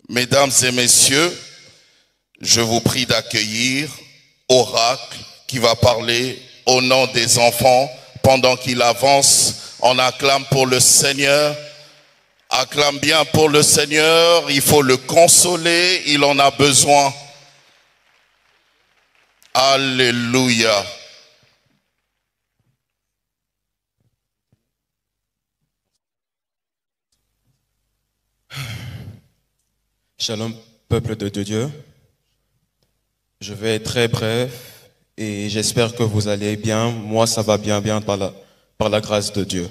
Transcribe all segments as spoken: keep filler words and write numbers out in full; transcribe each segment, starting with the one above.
Mesdames et messieurs, je vous prie d'accueillir Oracle qui va parler au nom des enfants pendant qu'il avance. On acclame pour le Seigneur. Acclame bien pour le Seigneur. Il faut le consoler. Il en a besoin. Alléluia. Shalom, peuple de Dieu. Je vais être très bref et j'espère que vous allez bien. Moi, ça va bien, bien par la, par la grâce de Dieu.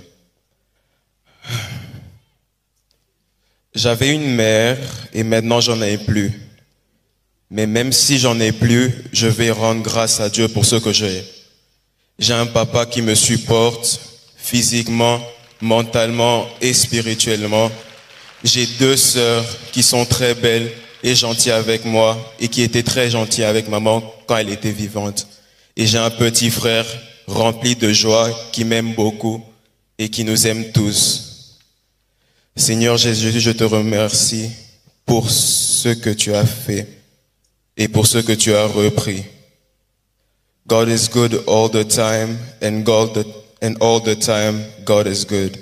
J'avais une mère et maintenant j'en ai plus. Mais même si j'en ai plus, je vais rendre grâce à Dieu pour ce que j'ai. J'ai un papa qui me supporte physiquement, mentalement et spirituellement. J'ai deux sœurs qui sont très belles et gentilles avec moi et qui étaient très gentilles avec maman quand elle était vivante. Et j'ai un petit frère rempli de joie qui m'aime beaucoup et qui nous aime tous. Seigneur Jésus, je te remercie pour ce que tu as fait et pour ce que tu as repris. God is good all the time and, God, and all the time God is good.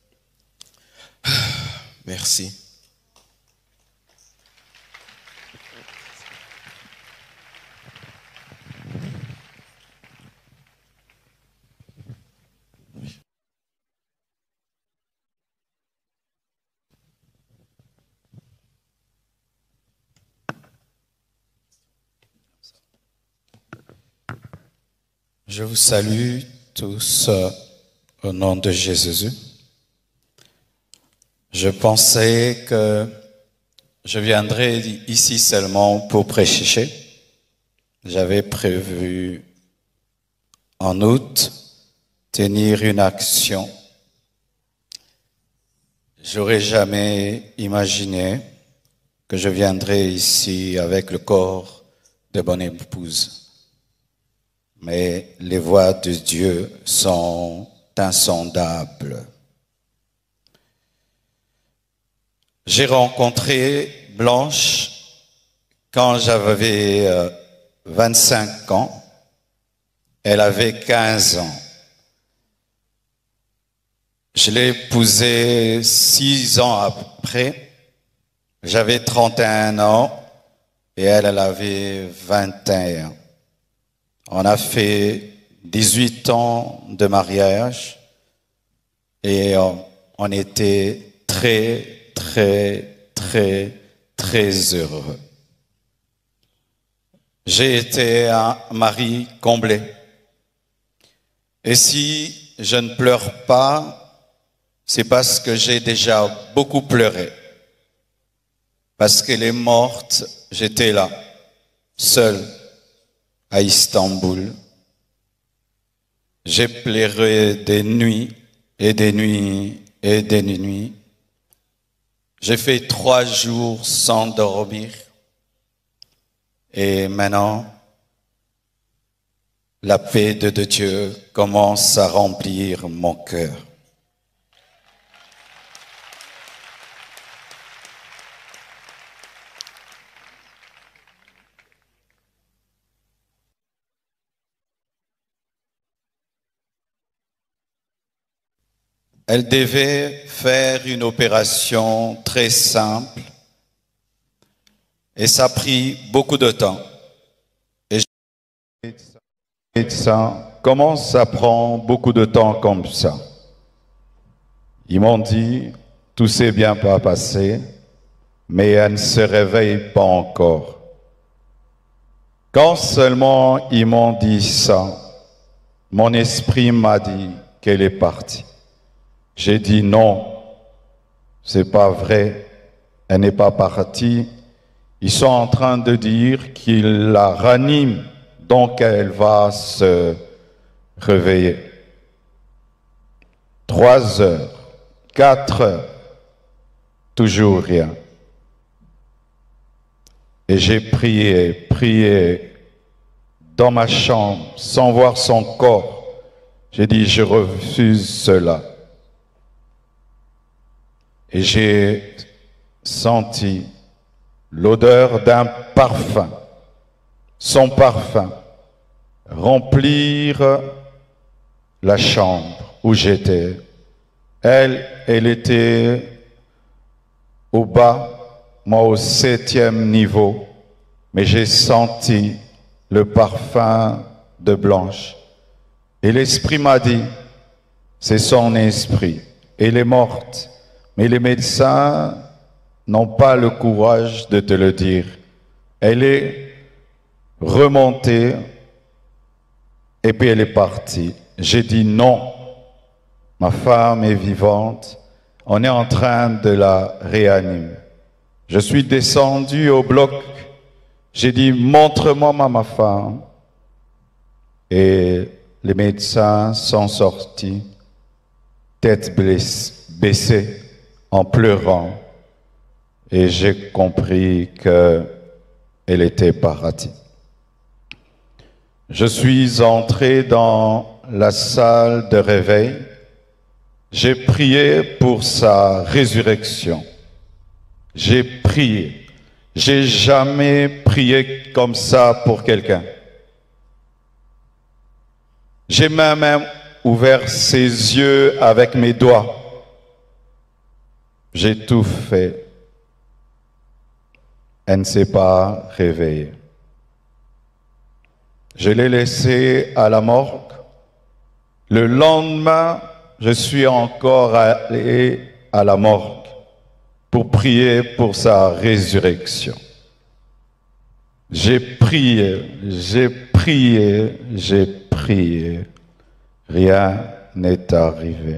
Merci. Je vous salue tous euh, au nom de Jésus. Je pensais que je viendrais ici seulement pour prêcher. J'avais prévu en août tenir une action. J'aurais jamais imaginé que je viendrais ici avec le corps de bonne épouse. Mais les voies de Dieu sont insondables. J'ai rencontré Blanche quand j'avais euh, vingt-cinq ans. Elle avait quinze ans. Je l'ai épousée six ans après. J'avais trente et un ans et elle, elle avait vingt et un. On a fait dix-huit ans de mariage et on, on était très, très, très, très heureux. J'ai été un mari comblé. Et si je ne pleure pas, c'est parce que j'ai déjà beaucoup pleuré. Parce qu'elle est morte, j'étais là, seul, à Istanbul. J'ai pleuré des nuits et des nuits et des nuits. J'ai fait trois jours sans dormir. Et maintenant, la paix de Dieu commence à remplir mon cœur. Elle devait faire une opération très simple et ça a pris beaucoup de temps. Et ça, comment ça prend beaucoup de temps comme ça? Ils m'ont dit, tout s'est bien pas passé, mais elle ne se réveille pas encore. Quand seulement ils m'ont dit ça, mon esprit m'a dit qu'elle est partie. J'ai dit non, c'est pas vrai, elle n'est pas partie. Ils sont en train de dire qu'ils la raniment, donc elle va se réveiller. Trois heures, quatre heures, toujours rien. Et j'ai prié, prié dans ma chambre, sans voir son corps. J'ai dit, je refuse cela. Et j'ai senti l'odeur d'un parfum, son parfum, remplir la chambre où j'étais. Elle, elle était au bas, moi au septième niveau, mais j'ai senti le parfum de Blanche. Et l'esprit m'a dit, c'est son esprit. Elle est morte, mais les médecins n'ont pas le courage de te le dire. Elle est remontée et puis elle est partie. J'ai dit non, ma femme est vivante, on est en train de la réanimer. Je suis descendu au bloc, j'ai dit montre-moi ma, ma femme. Et les médecins sont sortis, tête baissée, en pleurant. Et j'ai compris qu'elle était partie. Je suis entré dans la salle de réveil. J'ai prié pour sa résurrection. J'ai prié. J'ai jamais prié comme ça pour quelqu'un. J'ai même ouvert ses yeux avec mes doigts. J'ai tout fait. Elle ne s'est pas réveillée. Je l'ai laissée à la morgue. Le lendemain, je suis encore allé à la morgue pour prier pour sa résurrection. J'ai prié, j'ai prié, j'ai prié. Rien n'est arrivé.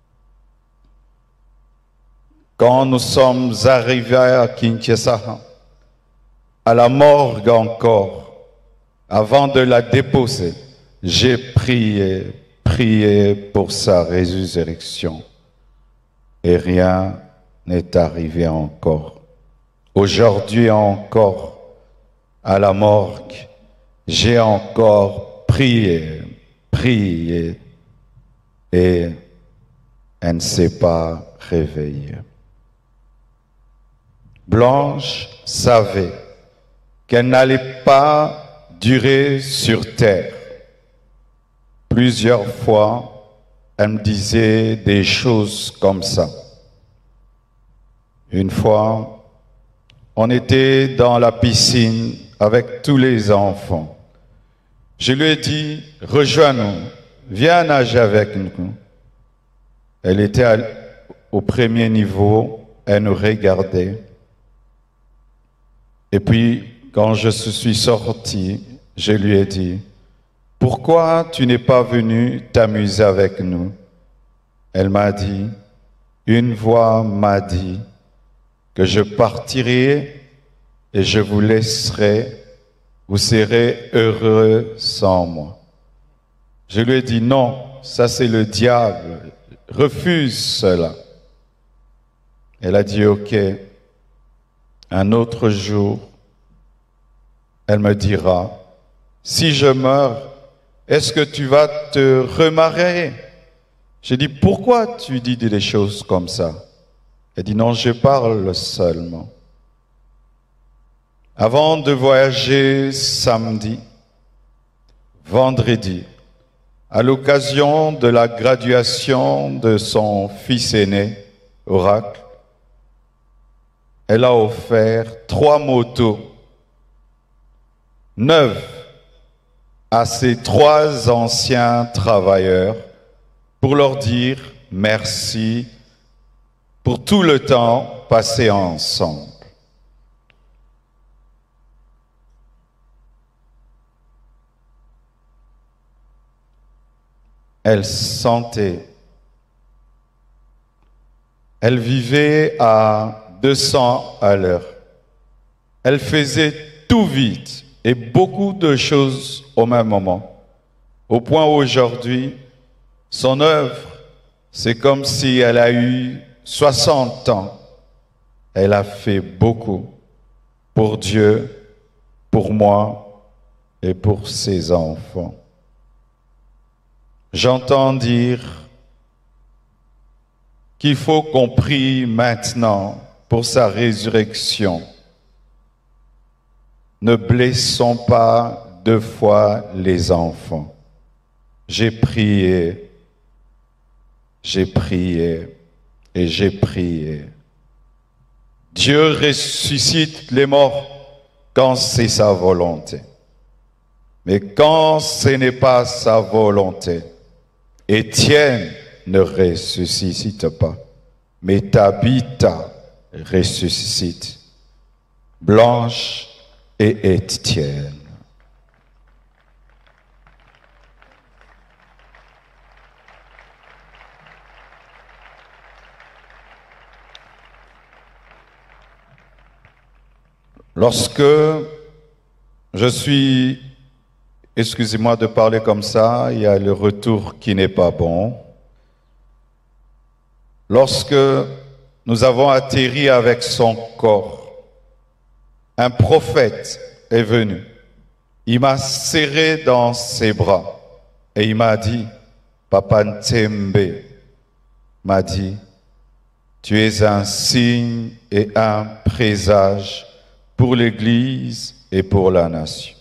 Quand nous sommes arrivés à Kinshasa, à la morgue encore, avant de la déposer, j'ai prié, prié pour sa résurrection. Et rien n'est arrivé encore. Aujourd'hui encore, à la morgue, j'ai encore prié, prié, et elle ne s'est pas réveillée. Blanche savait qu'elle n'allait pas durer sur terre. Plusieurs fois, elle me disait des choses comme ça. Une fois, on était dans la piscine avec tous les enfants. Je lui ai dit, rejoins-nous, viens nager avec nous. Elle était à, au premier niveau, elle nous regardait. Et puis, quand je suis sorti, je lui ai dit, pourquoi tu n'es pas venu t'amuser avec nous? Elle m'a dit, une voix m'a dit que je partirai et je vous laisserai, vous serez heureux sans moi. Je lui ai dit, non, ça c'est le diable, refuse cela. Elle a dit, ok, un autre jour, elle me dira, si je meurs, est-ce que tu vas te remarier? J'ai dit, pourquoi tu dis des choses comme ça? Elle dit, non, je parle seulement. Avant de voyager samedi, vendredi, à l'occasion de la graduation de son fils aîné, Oracle, elle a offert trois motos neuves à ses trois anciens travailleurs pour leur dire merci pour tout le temps passé ensemble. Elle sentait, elle vivait à deux cents à l'heure. Elle faisait tout vite et beaucoup de choses au même moment. Au point où aujourd'hui, son œuvre, c'est comme si elle a eu soixante ans. Elle a fait beaucoup pour Dieu, pour moi et pour ses enfants. J'entends dire qu'il faut qu'on prie maintenant pour sa résurrection. Ne blessons pas deux fois les enfants. J'ai prié, j'ai prié et j'ai prié. Dieu ressuscite les morts quand c'est sa volonté. Mais quand ce n'est pas sa volonté, Étienne ne ressuscite pas, mais Tabitha ressuscite. Blanche et Étienne. Lorsque je suis, excusez-moi de parler comme ça, il y a le retour qui n'est pas bon. Lorsque nous avons atterri avec son corps, un prophète est venu. Il m'a serré dans ses bras et il m'a dit, Papa Ntembe m'a dit, tu es un signe et un présage pour l'Église et pour la nation.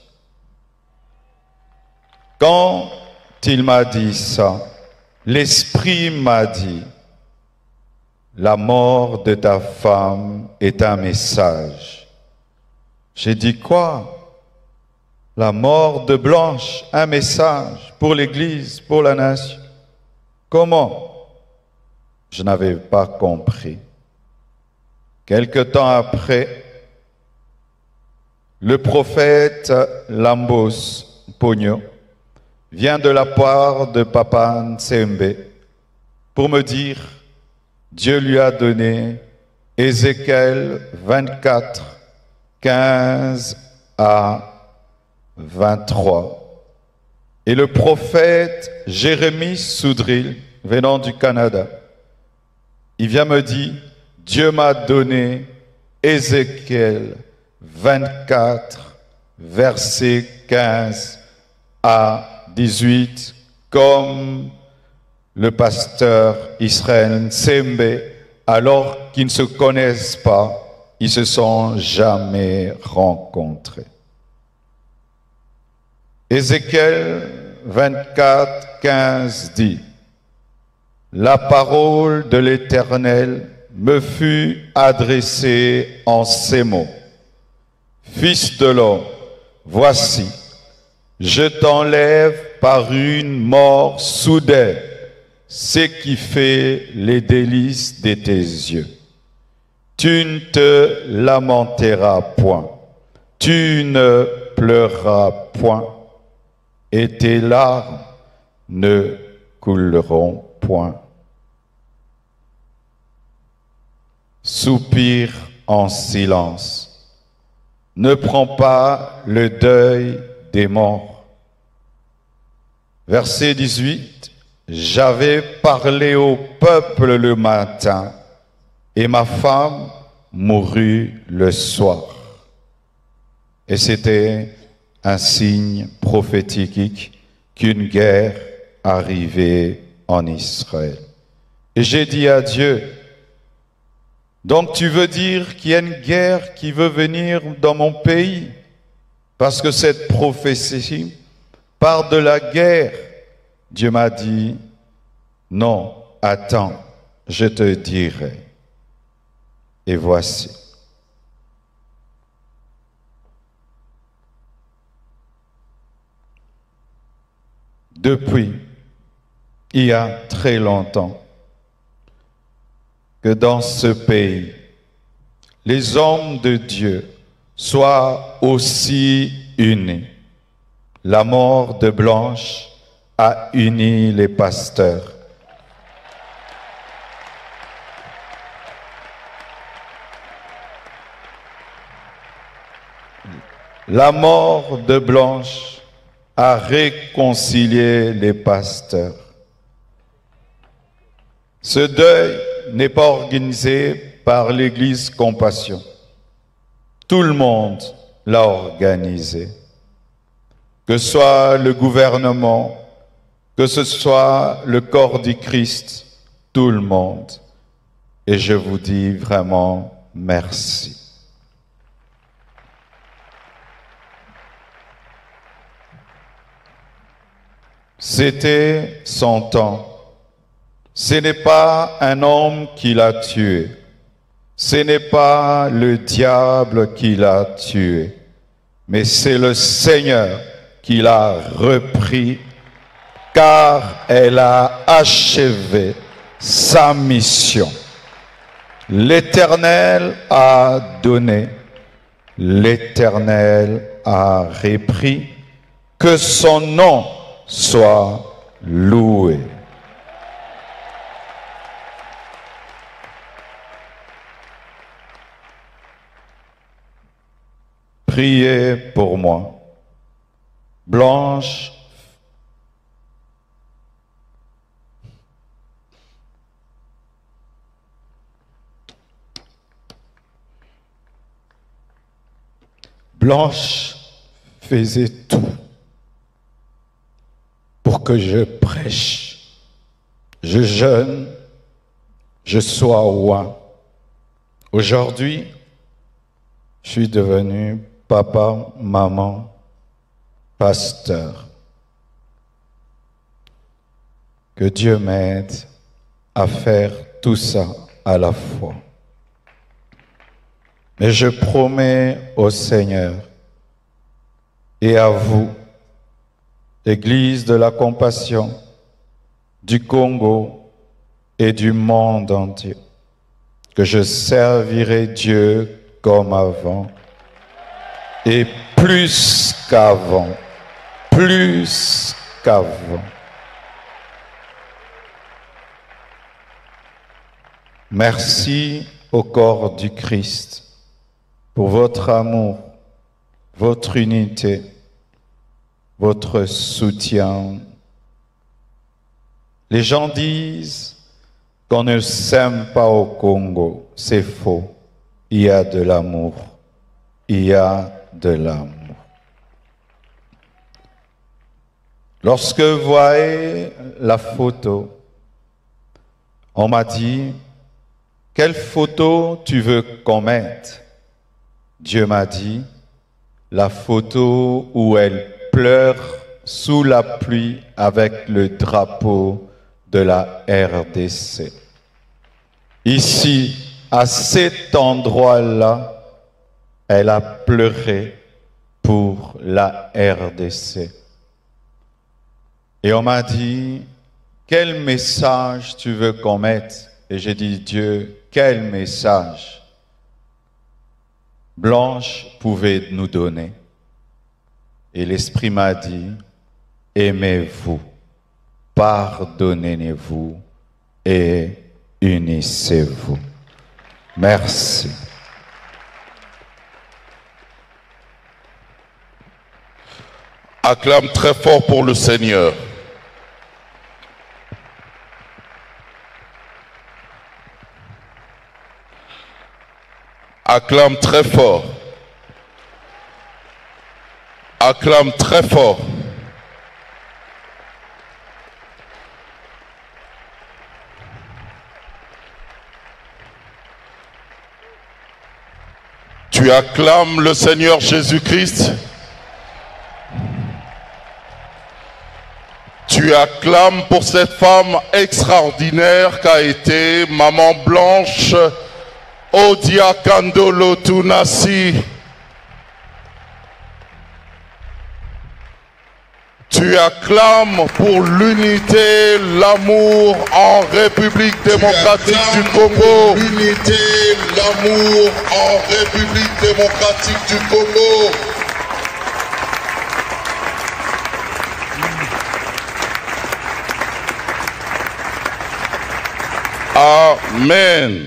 Quand il m'a dit ça, l'Esprit m'a dit, la mort de ta femme est un message. J'ai dit quoi? La mort de Blanche, un message pour l'Église, pour la nation. Comment? Je n'avais pas compris. Quelque temps après, le prophète Lambos Pogno vient de la part de Papa Ntembe pour me dire, Dieu lui a donné Ézéchiel vingt-quatre, quinze à vingt-trois. Et le prophète Jérémie Soudril, venant du Canada, il vient me dire, Dieu m'a donné Ézéchiel vingt-quatre, versets quinze à dix-huit, comme le pasteur Israël Ntembe, alors qu'ils ne se connaissent pas, ils se sont jamais rencontrés. Ézéchiel vingt-quatre, quinze dit, la parole de l'Éternel me fut adressée en ces mots. Fils de l'homme, voici, je t'enlève par une mort soudaine ce qui fait les délices de tes yeux. Tu ne te lamenteras point, tu ne pleureras point, et tes larmes ne couleront point. Soupire en silence. Ne prends pas le deuil des morts. Verset dix-huit. J'avais parlé au peuple le matin et ma femme mourut le soir. Et c'était un signe prophétique qu'une guerre arrivait en Israël. Et j'ai dit à Dieu, donc tu veux dire qu'il y a une guerre qui veut venir dans mon pays? Parce que cette prophétie part de la guerre. Dieu m'a dit, non, attends, je te dirai. Et voici. Depuis, il y a très longtemps, que dans ce pays, les hommes de Dieu soient aussi unis. La mort de Blanche a uni les pasteurs. La mort de Blanche a réconcilié les pasteurs. Ce deuil n'est pas organisé par l'Église Compassion. Tout le monde l'a organisé. Que ce soit le gouvernement, que ce soit le corps du Christ, tout le monde. Et je vous dis vraiment merci. C'était son temps. Ce n'est pas un homme qui l'a tué. Ce n'est pas le diable qui l'a tué. Mais c'est le Seigneur qui l'a repris, car elle a achevé sa mission. L'Éternel a donné, l'Éternel a repris, que son nom soit loué. Priez pour moi. Blanche Blanche faisait tout pour que je prêche, je jeûne, je sois roi. Aujourd'hui, je suis devenu papa, maman, pasteur. Que Dieu m'aide à faire tout ça à la fois. Mais je promets au Seigneur et à vous, Église de la Compassion du Congo et du monde entier, que je servirai Dieu comme avant et plus qu'avant, plus qu'avant. Merci au corps du Christ pour votre amour, votre unité, votre soutien. Les gens disent qu'on ne s'aime pas au Congo. C'est faux. Il y a de l'amour. Il y a de l'amour. Lorsque vous voyez la photo, on m'a dit, quelle photo tu veux qu'on mette? Dieu m'a dit, la photo où elle pleure sous la pluie avec le drapeau de la R D C. Ici, à cet endroit-là, elle a pleuré pour la R D C. Et on m'a dit, quel message tu veux qu'on mette? Et j'ai dit, Dieu, quel message Blanche pouvait nous donner? Et l'Esprit m'a dit, aimez-vous, pardonnez-vous et unissez-vous. Merci. Acclame très fort pour le Seigneur. Acclame très fort. Acclame très fort. Tu acclames le Seigneur Jésus-Christ. Tu acclames pour cette femme extraordinaire qu'a été Maman Blanche Odia Kandolo Tunasi. Tu acclames pour l'unité, l'amour en République démocratique du Congo. L'unité, l'amour en République démocratique du Congo. Amen.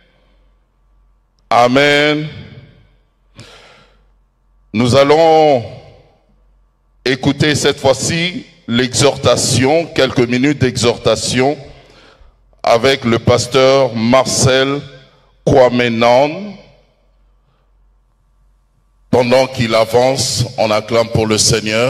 Amen. Nous allons écouter cette fois-ci l'exhortation, quelques minutes d'exhortation avec le pasteur Marcel Kwamenan. Pendant qu'il avance, on acclame pour le Seigneur.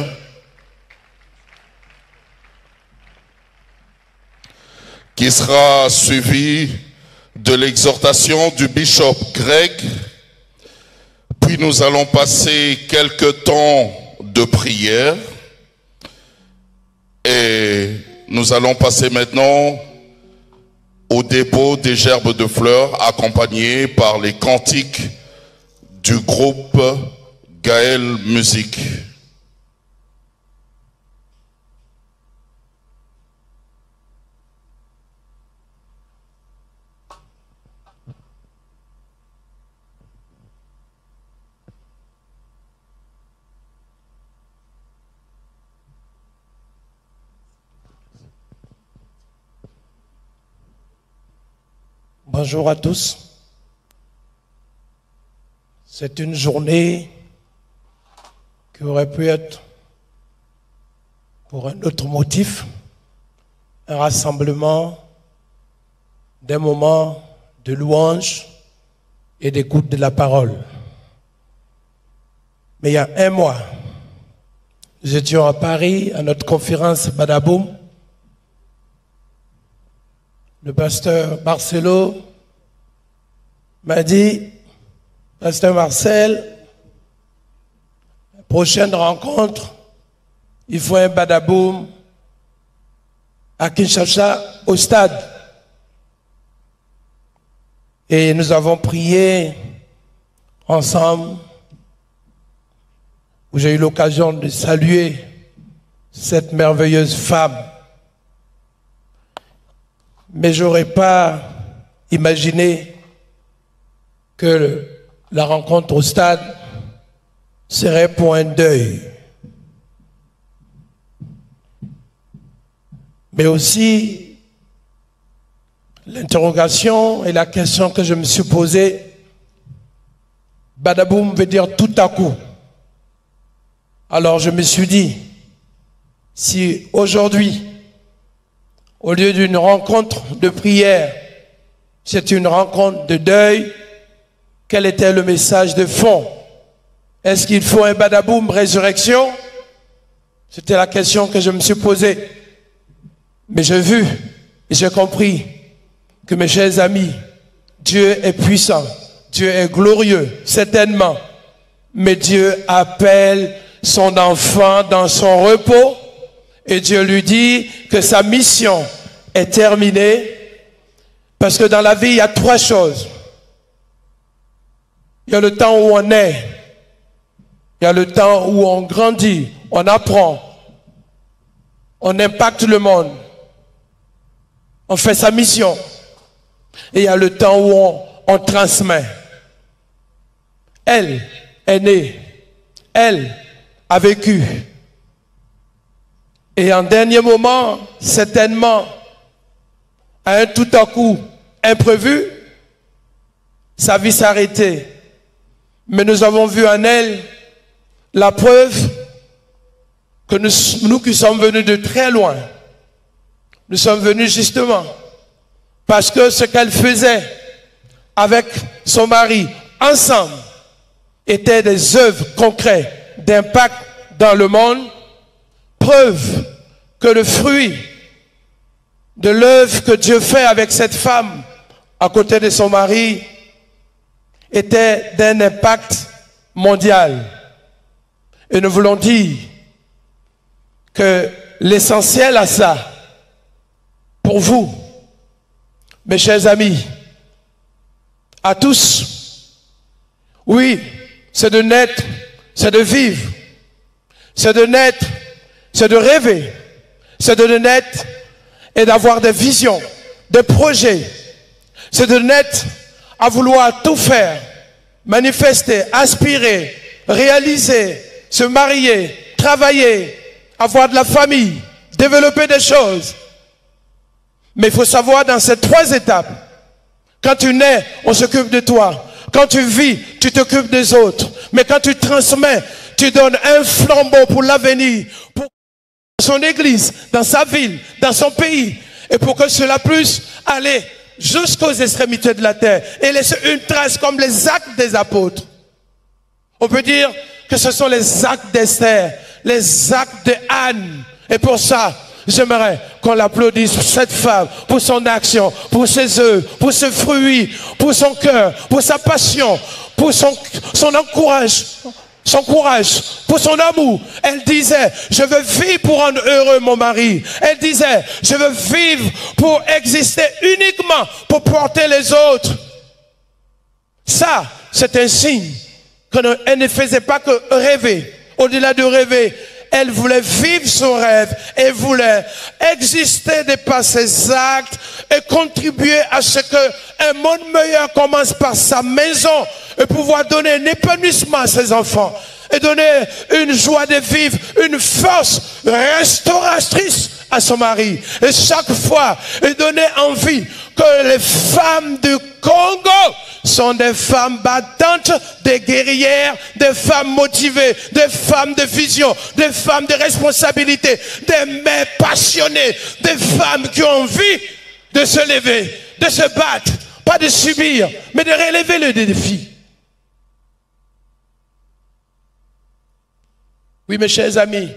Qui sera suivi de l'exhortation du bishop Greg. Puis nous allons passer quelques temps de prière. Et Et nous allons passer maintenant au dépôt des gerbes de fleurs, accompagné par les cantiques du groupe Gaël Musique. Bonjour à tous. C'est une journée qui aurait pu être pour un autre motif, un rassemblement d'un moment de louange et d'écoute de la parole. Mais il y a un mois, nous étions à Paris à notre conférence Badaboum. Le pasteur Marcelo m'a dit, pasteur Marcel, prochaine rencontre, il faut un badaboum à Kinshasa au stade. Et nous avons prié ensemble, où j'ai eu l'occasion de saluer cette merveilleuse femme. Mais je n'aurais pas imaginé que la rencontre au stade serait pour un deuil. Mais aussi, l'interrogation et la question que je me suis posée, Badaboum veut dire tout à coup. Alors je me suis dit, si aujourd'hui, au lieu d'une rencontre de prière, c'est une rencontre de deuil, quel était le message de fond? Est-ce qu'il faut un badaboum résurrection? C'était la question que je me suis posée. Mais j'ai vu et j'ai compris que, mes chers amis, Dieu est puissant, Dieu est glorieux, certainement. Mais Dieu appelle son enfant dans son repos et Dieu lui dit que sa mission est terminée, parce que dans la vie, il y a trois choses. Il y a le temps où on est, il y a le temps où on grandit, on apprend, on impacte le monde, on fait sa mission. Et il y a le temps où on, on transmet. Elle est née, elle a vécu. Et en dernier moment, certainement, à un tout à coup imprévu, sa vie s'est arrêtée. Mais nous avons vu en elle la preuve que nous, nous qui sommes venus de très loin, nous sommes venus justement parce que ce qu'elle faisait avec son mari ensemble était des œuvres concrètes d'impact dans le monde, preuve que le fruit de l'œuvre que Dieu fait avec cette femme à côté de son mari était d'un impact mondial. Et nous voulons dire que l'essentiel à ça, pour vous, mes chers amis, à tous, oui, c'est de naître, c'est de vivre, c'est de naître, c'est de rêver, c'est de naître et d'avoir des visions, des projets, c'est de naître à vouloir tout faire, manifester, aspirer, réaliser, se marier, travailler, avoir de la famille, développer des choses. Mais il faut savoir dans ces trois étapes, quand tu nais, on s'occupe de toi. Quand tu vis, tu t'occupes des autres. Mais quand tu transmets, tu donnes un flambeau pour l'avenir, pour son église, dans sa ville, dans son pays, et pour que cela puisse aller jusqu'aux extrémités de la terre et laisser une trace comme les actes des apôtres. On peut dire que ce sont les actes d'Esther, les actes de Anne. Et pour ça, j'aimerais qu'on l'applaudisse pour cette femme, pour son action, pour ses œuvres, pour ses fruits, pour son cœur, pour sa passion, pour son, son encouragement. son courage, pour son amour. Elle disait, je veux vivre pour rendre heureux mon mari. Elle disait, je veux vivre pour exister uniquement pour porter les autres. Ça, c'est un signe qu'elle ne faisait pas que rêver. Au-delà de rêver, elle voulait vivre son rêve. Elle voulait exister de par ses actes et contribuer à ce qu'un monde meilleur commence par sa maison et pouvoir donner un épanouissement à ses enfants et donner une joie de vivre, une force restauratrice à son mari. Et chaque fois, et donner envie que les femmes du Congo sont des femmes battantes, des guerrières, des femmes motivées, des femmes de vision, des femmes de responsabilité, des mères passionnées, des femmes qui ont envie de se lever, de se battre, pas de subir, mais de relever le défi. Oui, mes chers amis,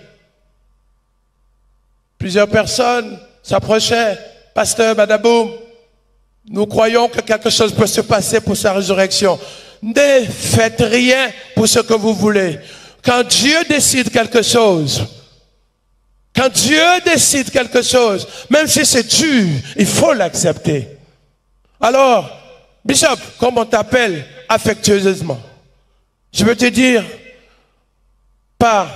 plusieurs personnes s'approchaient. Pasteur Badaboum, nous croyons que quelque chose peut se passer pour sa résurrection. Ne faites rien pour ce que vous voulez. Quand Dieu décide quelque chose, quand Dieu décide quelque chose, même si c'est dur, il faut l'accepter. Alors, Bishop, comme on t'appelle affectueusement, je veux te dire, par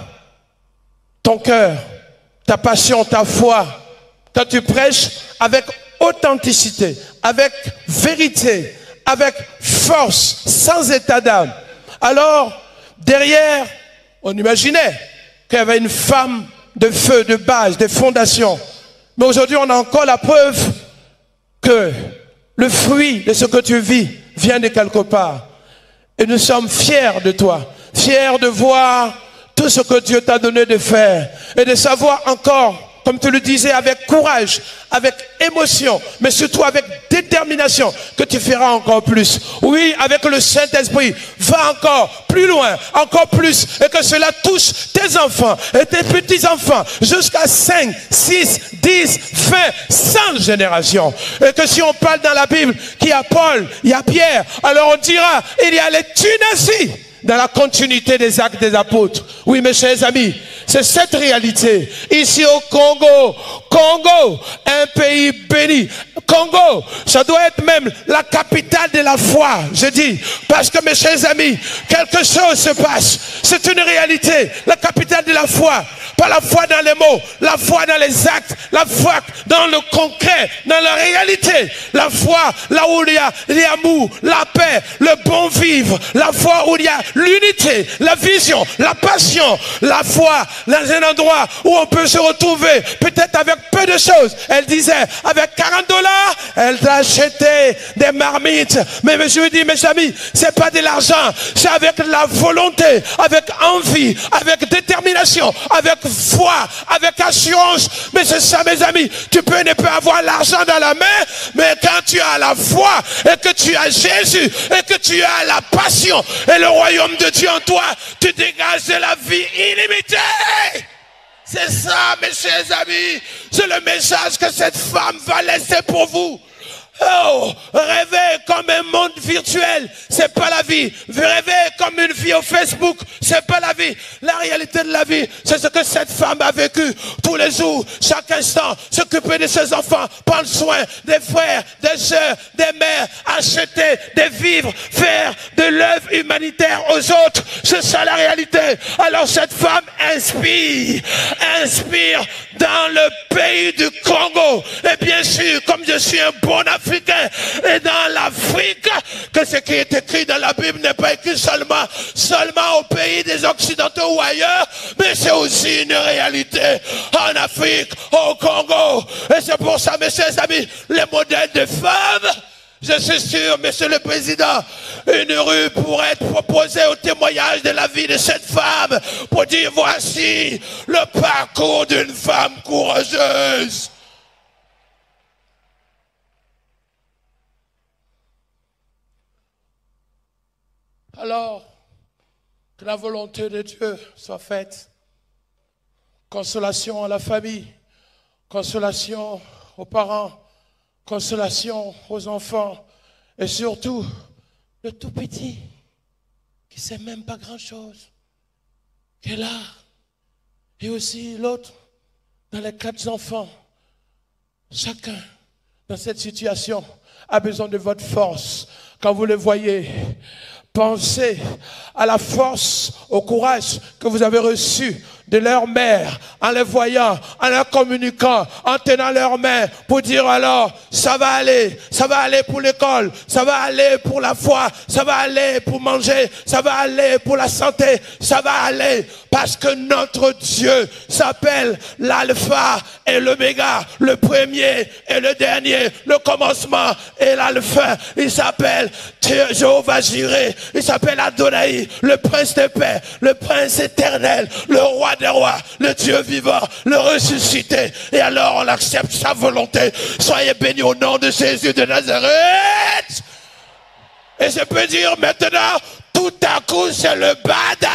ton cœur, ta passion, ta foi, quand tu prêches avec authenticité, avec vérité, avec force, sans état d'âme, alors derrière, on imaginait qu'il y avait une femme de feu, de base, de fondation. Mais aujourd'hui, on a encore la preuve que le fruit de ce que tu vis vient de quelque part. Et nous sommes fiers de toi, fiers de voir tout ce que Dieu t'a donné de faire et de savoir encore, comme tu le disais, avec courage, avec émotion, mais surtout avec détermination, que tu feras encore plus. Oui, avec le Saint-Esprit, va encore plus loin, encore plus, et que cela touche tes enfants et tes petits-enfants jusqu'à cinq, six, dix, vingt, cent générations. Et que si on parle dans la Bible qu'il y a Paul, il y a Pierre, alors on dira, il y a les Tunasies dans la continuité des actes des apôtres. Oui, mes chers amis, c'est cette réalité. Ici au Congo, Congo, un pays béni. Congo, ça doit être même la capitale de la foi, je dis. Parce que, mes chers amis, quelque chose se passe. C'est une réalité. La capitale de la foi. Pas la foi dans les mots, la foi dans les actes, la foi dans le concret, dans la réalité. La foi là où il y a l'amour, la paix, le bon vivre. La foi où il y a l'unité, la vision, la passion. La foi dans un endroit où on peut se retrouver, peut-être avec peu de choses. Elle disait, avec quarante dollars, elle t'a acheté des marmites. Mais je lui dis, mes amis, c'est pas de l'argent, c'est avec la volonté, avec envie, avec détermination, avec foi, avec assurance. Mais c'est ça, mes amis, tu peux ne pas avoir l'argent dans la main, mais quand tu as la foi et que tu as Jésus et que tu as la passion et le royaume de Dieu en toi, tu dégages de la vie illimitée. C'est ça, mes chers amis, c'est le message que cette femme va laisser pour vous. Oh, rêver comme un monde virtuel, c'est pas la vie. Rêver comme une vie au Facebook, c'est pas la vie. La réalité de la vie, c'est ce que cette femme a vécu tous les jours, chaque instant, s'occuper de ses enfants, prendre soin des frères, des sœurs, des mères, acheter des vivres, faire de l'œuvre humanitaire aux autres. C'est ça la réalité. Alors cette femme inspire, inspire dans le pays du Congo. Et bien sûr, comme je suis un bon Africain, et dans l'Afrique, que ce qui est écrit dans la Bible n'est pas écrit seulement, seulement au pays des Occidentaux ou ailleurs, mais c'est aussi une réalité en Afrique, au Congo. Et c'est pour ça, mes chers amis, les modèles de femmes, je suis sûr, Monsieur le Président, une rue pourrait être proposée au témoignage de la vie de cette femme pour dire voici le parcours d'une femme courageuse. Alors, que la volonté de Dieu soit faite. Consolation à la famille, consolation aux parents, consolation aux enfants, et surtout, le tout petit, qui ne sait même pas grand-chose, qui est là. Et aussi l'autre, dans les quatre enfants. Chacun, dans cette situation, a besoin de votre force. Quand vous le voyez, pensez à la force, au courage que vous avez reçu de leur mère, en les voyant, en leur communiquant, en tenant leurs mains pour dire alors, ça va aller, ça va aller pour l'école, ça va aller pour la foi, ça va aller pour manger, ça va aller pour la santé, ça va aller parce que notre Dieu s'appelle l'alpha et l'oméga, le premier et le dernier, le commencement et la fin. Il s'appelle Jéhovah Jireh, il s'appelle Adonai, le prince de paix, le prince éternel, le roi des rois, le Dieu vivant, le ressuscité. Et alors on accepte sa volonté. Soyez bénis au nom de Jésus de Nazareth. Et je peux dire maintenant, tout à coup c'est le bada.